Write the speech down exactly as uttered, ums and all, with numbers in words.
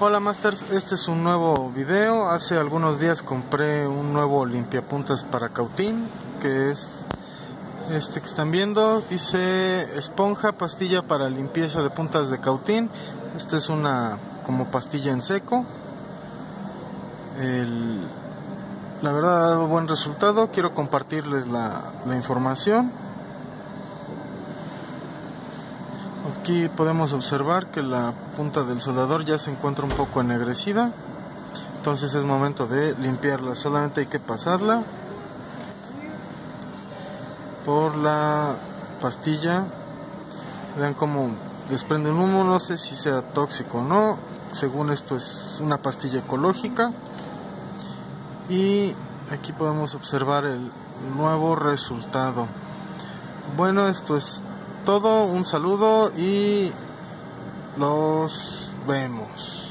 Hola Masters, este es un nuevo video. Hace algunos días compré un nuevo limpiapuntas para cautín, que es este que están viendo. Dice esponja, pastilla para limpieza de puntas de cautín. Esta es una como pastilla en seco. El, la verdad ha dado buen resultado. Quiero compartirles la, la información. Aquí podemos observar que la punta del soldador ya se encuentra un poco ennegrecida, entonces es momento de limpiarla. Solamente hay que pasarla por la pastilla. Vean cómo desprende un humo, no sé si sea tóxico o no. Según esto es una pastilla ecológica, y aquí podemos observar el nuevo resultado. Bueno, esto es todo, un saludo y los vemos.